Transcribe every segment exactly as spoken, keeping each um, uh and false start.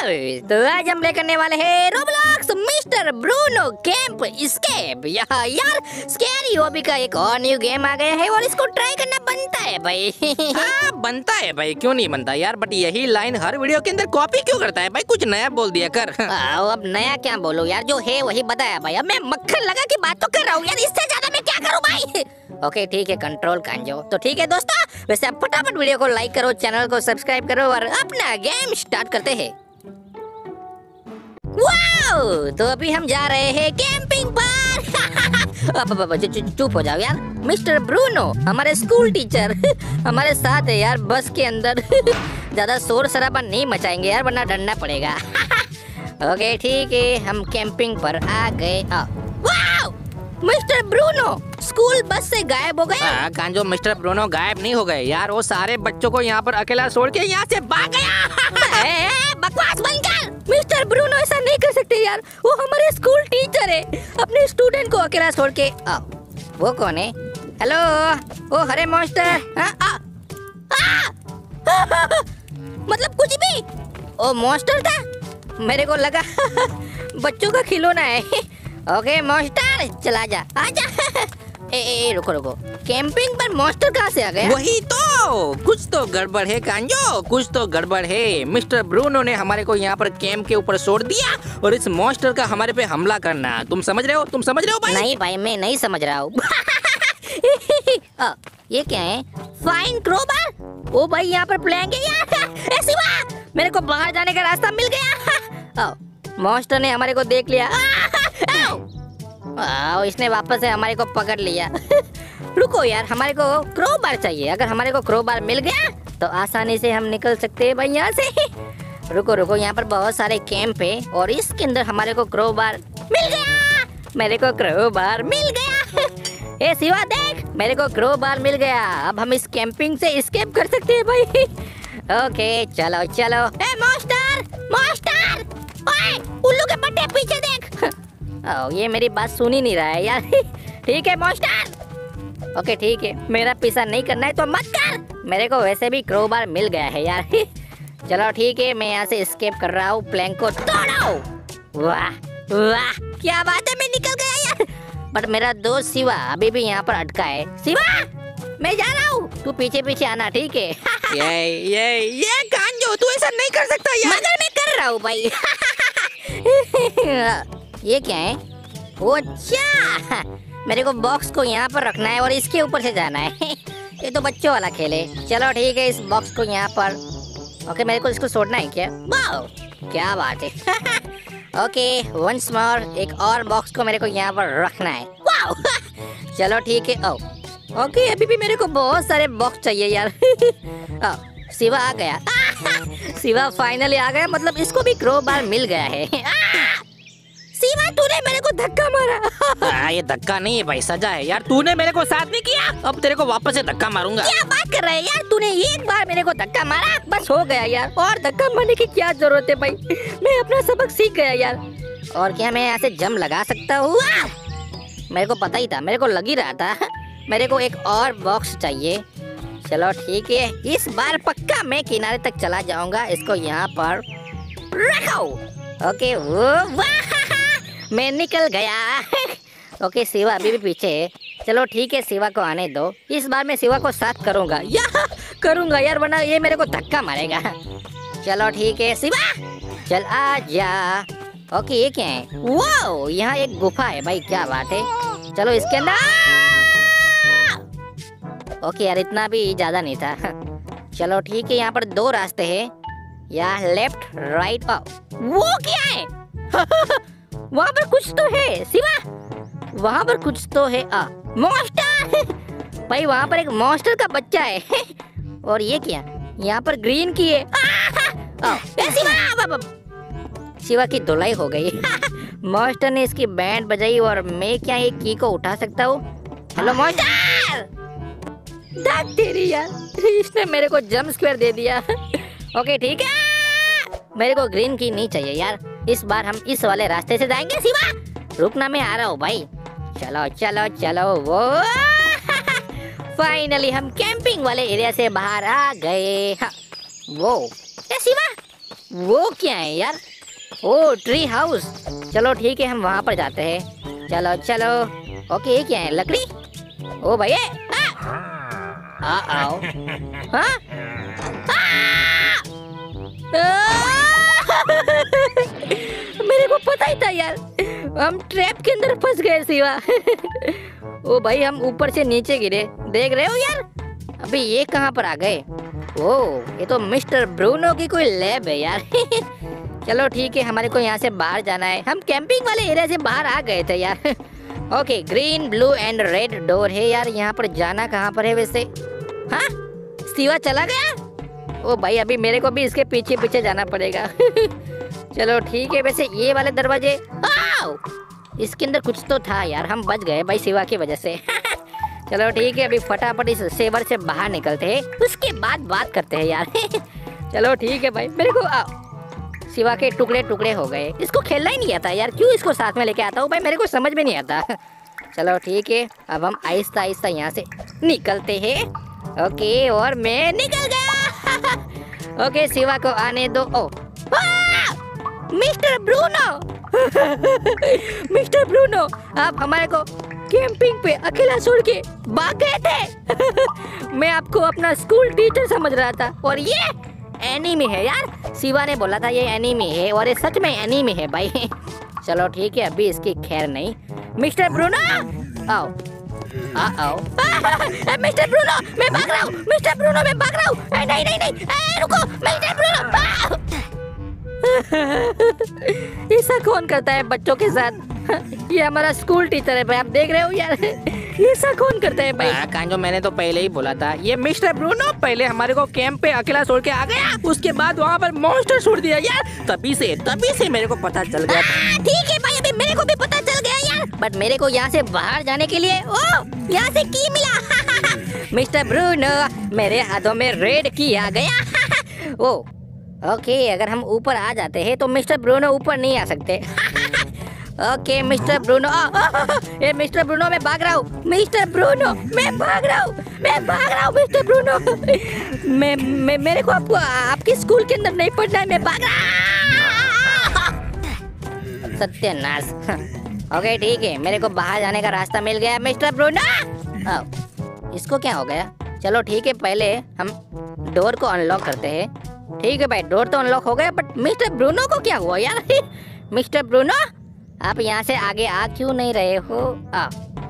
तो आज हम ले करने वाले हैं Roblox Mister Bruno camp escape. यहाँ यार स्कैरी हॉबी का एक और न्यू गेम आ गया है और इसको ट्राई करना बनता है भाई। हाँ बनता है भाई, क्यों नहीं बनता यार, बट यही लाइन हर वीडियो के अंदर कॉपी क्यों करता है भाई, कुछ नया बोल दिया कर। आओ अब नया क्या बोलूं यार, जो है वही बताया भाई। अब मैं मक्खन लगा के बात तो कर रहा हूँ यार, इससे ज्यादा मैं क्या करूँ भाई। ओके ठीक है, कंट्रोल कांजो। तो ठीक है दोस्तों, वैसे आप फटाफट वीडियो को लाइक करो, चैनल को सब्सक्राइब करो और अपना गेम स्टार्ट करते हैं। वाओ, तो अभी हम जा रहे हैं कैंपिंग पर। अब चुप हो जाओ यार। मिस्टर ब्रूनो हमारे स्कूल टीचर हमारे साथ है यार बस के अंदर। ज्यादा शोर शराबा नहीं मचाएंगे यार, वरना डरना पड़ेगा। ओके ठीक है, हम कैंपिंग पर आ गए। Wow, mister Bruno school bus से गायब हो गए। हाँ कांजो, मिस्टर ब्रूनो गायब नहीं हो गए यार, वो सारे बच्चों को यहाँ पर अकेला छोड़ के यहाँ से भाग गया। ए, ए, बकवास बंद कर। मिस्टर ब्रूनो ऐसा नहीं कर सकते यार, वो हमारे स्कूल टीचर है। अपने स्टूडेंट को अकेला छोड़ के आ, वो कौन है? हेलो, ओ हरे मास्टर। आ, आ, आ, मतलब कुछ भी। ओ मास्टर था, मेरे को लगा बच्चों का खिलौना है। ओके मास्टर चला जा, आजा। ए, ए, ए, रुको रुको, कैंपिंग पर मास्टर कहाँ से आ गया? वही तो, कुछ तो गड़बड़ है कांजो, कुछ तो गड़बड़ है। मिस्टर ब्रूनो ने हमारे को यहाँ पर कैंप के ऊपर छोड़ दिया और इस मॉन्स्टर का हमारे पे हमला करना। तुम समझ रहे हो, तुम समझ रहे हो भाई? नहीं भाई, मैं नहीं समझ रहा हूँ। ये क्या है? Fine crowbar. ओ भाई यहाँ पर प्लैंक है यार। ए शिवा, मेरे को बाहर जाने का रास्ता मिल गया। मॉन्स्टर ने हमारे को देख लिया। आओ, इसने वापस से हमारे को पकड़ लिया। रुको यार, हमारे को क्रोबार चाहिए। अगर हमारे को क्रोबार मिल गया तो आसानी से हम निकल सकते हैं भाई यहाँ से। रुको रुको, यहाँ पर बहुत सारे कैंप है और इसके अंदर हमारे को क्रोबार मिल गया। मेरे को क्रोबार मिल गया। ए शिवा देख, मेरे को क्रोबार मिल गया। अब हम इस कैंपिंग से एस्केप कर सकते हैं भाई। ओके चलो चलो। ए मास्टर, मास्टर, ओए उल्लू के पट्टे पीछे देख। ओ, ये मेरी बात सुन ही नहीं रहा है यार। ठीक है मास्टर। ओके ठीक है, मेरा पीछा नहीं करना है तो मत कर। मेरे को वैसे भी क्रोबार मिल गया है यार। चलो ठीक है, मैं यहाँ से एस्केप कर रहा हूँ। प्लैंक को तोड़ो। वाह वाह, क्या बात है, मैं निकल गया यार। बट मेरा दोस्त शिवा अभी भी यहाँ पर अटका है। शिवा, मैं जा रहा हूँ, तू पीछे पीछे आना, ठीक है? ये ये ये कांजो, तू ऐसा नहीं कर सकता यार। मगर मैं कर रहा हूँ भाई। ये क्या है? वो अच्छा, मेरे को बॉक्स को यहाँ पर रखना है और इसके ऊपर से जाना है। ये तो बच्चों वाला खेल है। चलो ठीक है, इस बॉक्स को यहाँ पर। ओके, मेरे को इसको छोड़ना है क्या? वाओ, क्या बात है। ओके वंस मोर, एक और बॉक्स को मेरे को यहाँ पर रखना है। वाओ। चलो ठीक है। ओ ओके, अभी भी मेरे को बहुत सारे बॉक्स चाहिए यार। ओ, शिवा आ गया। शिवा फाइनली आ गया, मतलब इसको भी क्रोबार मिल गया है। शिवा, तूने मेरे को धक्का मारा। आ, ये धक्का नहीं है भाई, सजा है यार। तूने मेरे को साथ नहीं किया, अब तेरे को वापस से धक्का मारूंगा। क्या बात कर रहे हैं यार, तूने एक बार मेरे को धक्का मारा, बस हो गया यार। और धक्का मारने की क्या जरूरत है भाई, मैं अपना सबक सीख गया यार। और क्या मैं यहाँ से जंप लगा सकता हूँ? मेरे को पता ही था, मेरे को लग ही रहा था। मेरे को एक और बॉक्स चाहिए। चलो ठीक है, इस बार पक्का मैं किनारे तक चला जाऊंगा। इसको यहाँ पर रखो। ओके, वो वाह, मैं निकल गया। ओके, शिवा अभी भी पीछे है। चलो ठीक है, शिवा को आने दो। इस बार मैं शिवा को साथ करूंगा या करूंगा यार, वरना ये मेरे को धक्का मारेगा। चलो ठीक है शिवा, चल आ जा। ओके, ये क्या है? वाओ, यहाँ एक गुफा है भाई, क्या बात है। चलो इसके अंदर। ओके यार, इतना भी ज्यादा नहीं था। चलो ठीक है, यहाँ पर दो रास्ते हैं, या लेफ्ट राइट। वो क्या है? वहाँ पर कुछ तो है शिवा, वहाँ पर कुछ तो है। आ मॉन्स्टर। भाई वहाँ पर एक मॉन्स्टर का बच्चा है। और ये क्या, यहाँ पर ग्रीन की है। आ, ए शिवा, शिवा की धुलाई हो गई। मॉन्स्टर ने इसकी बैंड बजाई और मैं क्या ये की को उठा सकता हूँ? हेलो मॉन्स्टर, दाग तेरी यार, इसने मेरे को जंप स्क्वायर दे दिया। ओके ठीक है, मेरे को ग्रीन की नहीं चाहिए यार। इस बार हम इस वाले रास्ते से जाएंगे। शिवा रुकना, मैं आ रहा हूँ भाई। चलो चलो चलो। वो फाइनली हम कैंपिंग वाले एरिया से बाहर आ गए। वो ए शिवा, वो क्या है यार? ओ ट्री हाउस। चलो ठीक है, हम वहाँ पर जाते हैं। चलो चलो। ओके ये क्या है? लकड़ी? ओ भाई आ आओ। हाँ? मेरे को पता ही था यार, हम ट्रैप के अंदर फंस गए सिवा। ओ भाई हम ऊपर से नीचे गिरे, देख रहे हो यार? अभी ये कहाँ पर आ गए? ओ ये तो मिस्टर ब्रूनो की कोई लैब है यार। चलो ठीक है, हमारे को यहाँ से बाहर जाना है। हम कैंपिंग वाले एरिया से बाहर आ गए थे यार। Okay green blue and red door है यार। यहाँ पर जाना कहाँ पर है वैसे? हाँ सिवा चला गया। ओ भाई अभी मेरे को भी इसके पीछे पीछे जाना पड़ेगा। चलो ठीक है। वैसे ये वाले दरवाजे, आओ! इसके अंदर कुछ तो था यार, हम बच गए भाई सिवा की वजह से। चलो ठीक है, अभी फटाफट इस सेवर से बाहर निकलते हैं, उसके बाद बात करते हैं यार। चलो ठीक है भाई। मेरे को आओ। सिवा के टुकड़े टुकड़े हो गए, इसको खेलना ही नहीं आता यार, क्यों इसको साथ में लेके आता हूँ भाई, मेरे को समझ में नहीं आता। चलो ठीक है, अब हम आहिस्ता आहिस्ता यहाँ से निकलते हैं। ओके और मैं निकल गया। ओके सिवा को आने दो। ओ मिस्टर ब्रूनो। मिस्टर ब्रूनो आप हमारे को कैंपिंग पे अकेला छोड़ के भाग गए थे। मैं आपको अपना स्कूल टीचर समझ रहा था, और ये एनीमी है यार। सिवा ने बोला था ये एनीमी है, और ये सच में एनीमी है भाई। चलो ठीक है, अभी इसकी खैर नहीं। मिस्टर ब्रूनो आओ। आ, आओ। मिस्टर ब्रूनो मैं भाग रहा हूँ। मिस्टर ब्रूनो मैं भाग रहा हूँ। नहीं नहीं नहीं ए, रुको मिस्टर ब्रूनो। ऐसा कौन करता है बच्चों के साथ? ये हमारा स्कूल टीचर है भाई, आप देख रहे हो यार। ऐसा कौन करता है भाई? कांजो मैंने तो पहले ही बोला था, ये मिस्टर ब्रूनो पहले हमारे को कैंप पे अकेला छोड़ के आ गया, उसके बाद वहाँ पर मॉन्स्टर छोड़ दिया यार। तभी से तभी से मेरे को पता चल गया। ठीक है भाई, अभी मेरे को भी पता चल गया यार, बट मेरे को यहाँ से बाहर जाने के लिए ओ यहाँ से की मिला। मिस्टर ब्रूनो मेरे हाथों में रेड की आ गया। ओ ओके अगर हम ऊपर आ जाते हैं तो मिस्टर ब्रूनो ऊपर नहीं आ सकते। Okay Mister Bruno. ये मिस्टर ब्रूनो मैं भाग रहा हूँ। मिस्टर ब्रूनो मैं भाग रहा हूँ। मैं भाग रहा हूँ मिस्टर ब्रूनो। मैं, मैं मेरे को आपको आपके स्कूल के अंदर नहीं पढ़ना है, मैं भाग रहा। सत्यानाश। ओके ठीक है, मेरे को बाहर जाने का रास्ता मिल गया मिस्टर ब्रूनो। इसको क्या हो गया? चलो ठीक है, पहले हम डोर को अनलॉक करते हैं। ठीक है भाई, डोर तो अनलॉक हो गया, बट मिस्टर ब्रूनो को क्या हुआ यार? मिस्टर ब्रूनो आप यहाँ से आगे आ क्यों नहीं रहे हो? आ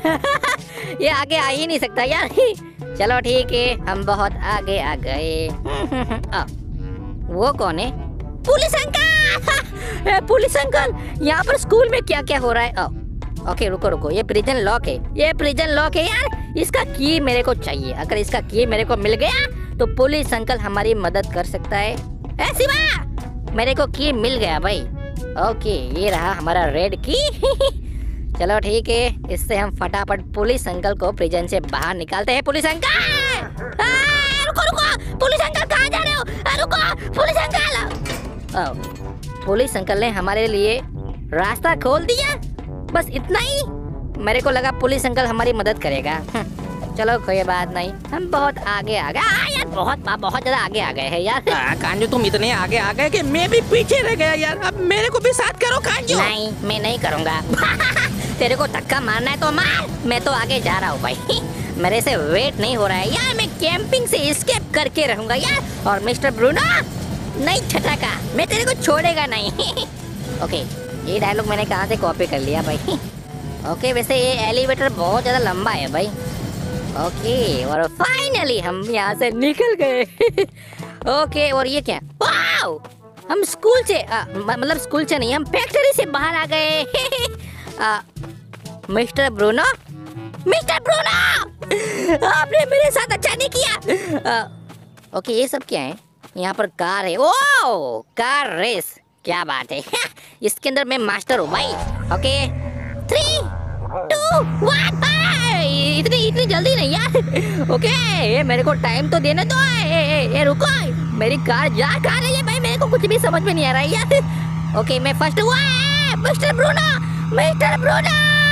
ये आगे आ ही नहीं सकता यार। चलो ठीक है, हम बहुत आगे आ गए। आ, वो कौन है? Police uncle. पुलिस अंकल यहाँ पर स्कूल में क्या क्या हो रहा है? आ, ओके रुको रुको, ये प्रिजन लॉक है। ये प्रिजन लॉक है यार, इसका की मेरे को चाहिए। अगर इसका की मेरे को मिल गया तो पुलिस अंकल हमारी मदद कर सकता है। ए शिवा मेरे को की मिल गया भाई। ओके ये रहा हमारा रेड की। चलो ठीक है, इससे हम फटाफट पुलिस अंकल को प्रिजन से बाहर निकालते हैं। पुलिस अंकल रुको रुको, पुलिस अंकल कहाँ जा रहे हो? आ, रुको पुलिस अंकल। ओ, पुलिस अंकल ने हमारे लिए रास्ता खोल दिया, बस इतना ही। मेरे को लगा पुलिस अंकल हमारी मदद करेगा। चलो कोई बात नहीं, हम बहुत आगे आ गए। हाँ यार बहुत बहुत ज्यादा आगे आ गए हैं यार। कांजो तुम इतने आगे आ गए कि मैं भी पीछे रह गया यार। अब मेरे को भी साथ करो कांजो। नहीं मैं नहीं करूँगा। तेरे को धक्का मारना है तो मार, मैं तो आगे जा रहा हूँ भाई। मेरे से वेट नहीं हो रहा है यार, मैं कैंपिंग से एस्केप करके रहूंगा यार। और मिस्टर ब्रूनो नहीं छटाका, मैं तेरे को छोड़ेगा नहीं। ओके ये डायलॉग मैंने कहाँ से कॉपी कर लिया भाई। ओके वैसे ये एलिवेटर बहुत ज्यादा लंबा है भाई। ओके और फाइनली हम यहाँ से निकल गए। ओके और ये क्या? वाओ हम स्कूल से आ, मतलब स्कूल से नहीं, हम फैक्ट्री से बाहर आ गए। आ, मिस्टर ब्रूनो, मिस्टर ब्रूनो आपने मेरे साथ अच्छा नहीं किया। आ, ओके ये सब क्या है? यहाँ पर कार है। ओ कार रेस, क्या बात है। इसके अंदर मैं मास्टर हूँ भाई। Okay three two one. इतनी इतनी जल्दी नहीं यार। ओके ये मेरे को टाइम तो देने दो। ए, ए, ए, रुको मेरी कार जा कहाँ रही है भाई? मेरे को कुछ भी समझ में नहीं आ रहा है यार। ओके मैं फर्स्ट हुआ। मिस्टर ब्रूनो, मिस्टर ब्रूनो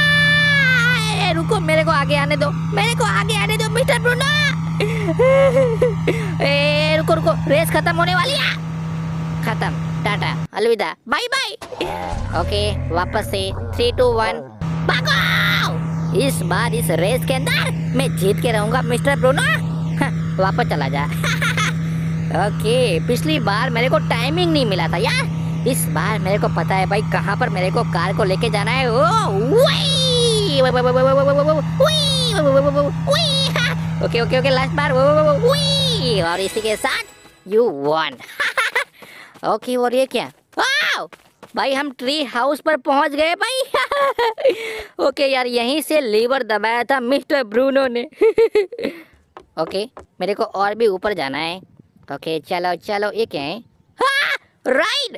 ए, रुको मेरे को आगे आने दो, मेरे को आगे आने दो मिस्टर ब्रूनो। ए, रुको रुको रेस खत्म होने वाली है। खत्म, टाटा, अलविदा, बाय बाय। ओके वापस से थ्री टू वन, भागो। इस बार इस रेस के अंदर मैं जीत के रहूंगा मिस्टर ब्रूनो। वापस चला जा। ओके पिछली बार मेरे को टाइमिंग नहीं मिला था यार, इस बार मेरे को पता है भाई कहाँ पर मेरे को कार को लेके जाना है। ओ ओके ओके ओके लास्ट बार। और इसी के साथ यू वन। ओके और ये क्या, वाओ भाई हम ट्री हाउस पर पहुंच गए भाई। ओके यार यहीं से लीवर दबाया था मिस्टर ब्रूनो ने। ओके मेरे को और भी ऊपर जाना है। ओके चलो चलो, ये क्या है, राइड।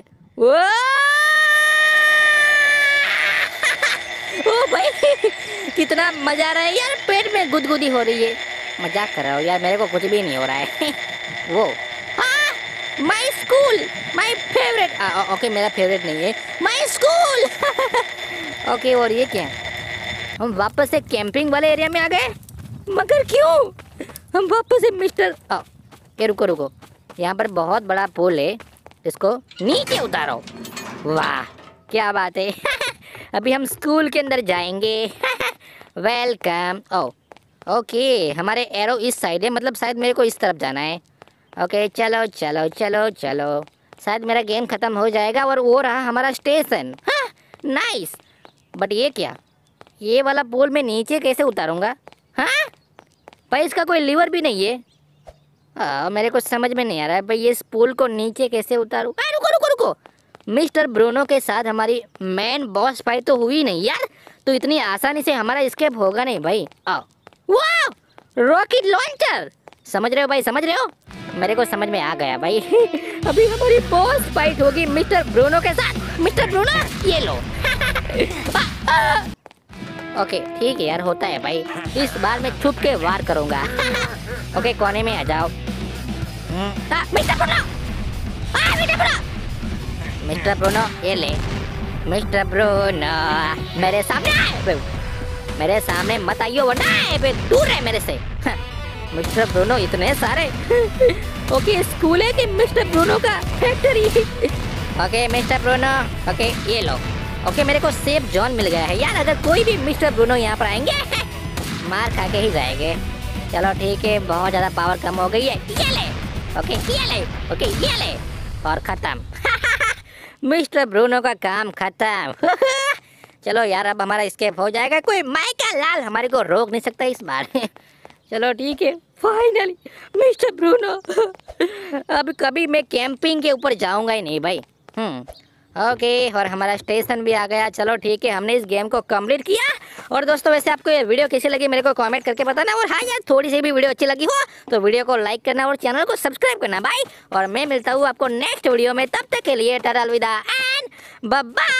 ओ भाई कितना मजा आ रहा है यार, पेट में गुदगुदी हो रही है। मजाक कर रहा हूँ यार, मेरे को कुछ भी नहीं हो रहा है। वो my school, my favourite. Okay मेरा फेवरेट नहीं है, माय स्कूल। ओके और ये क्या, हम वापस से कैंपिंग वाले एरिया में आ गए, मगर क्यों हम वापस से मिस्टर ये रुको रुको, यहाँ पर बहुत बड़ा पुल है, इसको नीचे उतारो। वाह क्या बात है। अभी हम स्कूल के अंदर जाएंगे। वेलकम। ओ ओके हमारे एरो इस साइड है, मतलब शायद मेरे को इस तरफ जाना है। ओके चलो चलो चलो चलो, शायद मेरा गेम खत्म हो जाएगा। और वो रहा हमारा स्टेशन। हाँ, नाइस। बट ये क्या, ये वाला पुल में नीचे कैसे उतारूंगा? हाँ भाई इसका कोई लीवर भी नहीं है। आ, मेरे को समझ में नहीं आ रहा है भाई, ये इस पुल को नीचे कैसे उतारूं? आ, रुको रुको रुको, मिस्टर ब्रूनो के साथ हमारी मैन बॉस फाइट तो हुई नहीं यार, तो इतनी आसानी से हमारा एस्केप होगा नहीं भाई। आओ वाह रॉकेट लॉन्चर, समझ रहे हो भाई, समझ रहे हो? मेरे को समझ में आ गया भाई। अभी हमारी बॉस फाइट होगी मिस्टर ब्रूनो के साथ। मिस्टर ब्रूनो ये लो। ओके ठीक है यार, होता है भाई, इस बार मैं छुप के वार करूंगा। ओके कोने में आ जाओ। Mister Bruno, Mister Bruno, Mister Bruno ये ले। मिस्टर ब्रूनो मेरे सामने आए, मेरे सामने मत आइयो वरना दूर है मेरे से। मिस्टर ब्रूनो इतने सारे। ओके स्कूल है कि मिस्टर ब्रूनो का factory? Okay Mister Bruno, okay ये लो। ओके मेरे को सेफ जोन मिल गया है यार, अगर कोई भी मिस्टर ब्रूनो यहाँ पर आएंगे मार खा के ही जाएंगे। चलो ठीक है, बहुत ज़्यादा पावर कम हो गई है। ये ले, ओके ये ले, ओके ये ले, और ख़त्म। मिस्टर ब्रूनो का काम खत्म। चलो यार अब हमारा एस्केप हो जाएगा, कोई माइका लाल हमारे को रोक नहीं सकता इस बार। चलो ठीक है, फाइनली मिस्टर ब्रूनो। अब कभी मैं कैंपिंग के ऊपर जाऊंगा ही नहीं भाई। हम्म ओके और हमारा स्टेशन भी आ गया। चलो ठीक है, हमने इस गेम को कंप्लीट किया। और दोस्तों वैसे आपको ये वीडियो कैसी लगी मेरे को कमेंट करके बताना। और हाँ यार थोड़ी सी भी वीडियो अच्छी लगी हो तो वीडियो को लाइक करना और चैनल को सब्सक्राइब करना भाई। और मैं मिलता हूँ आपको नेक्स्ट वीडियो में, तब तक के लिए टाटा अलविदा एंड बाय बाय।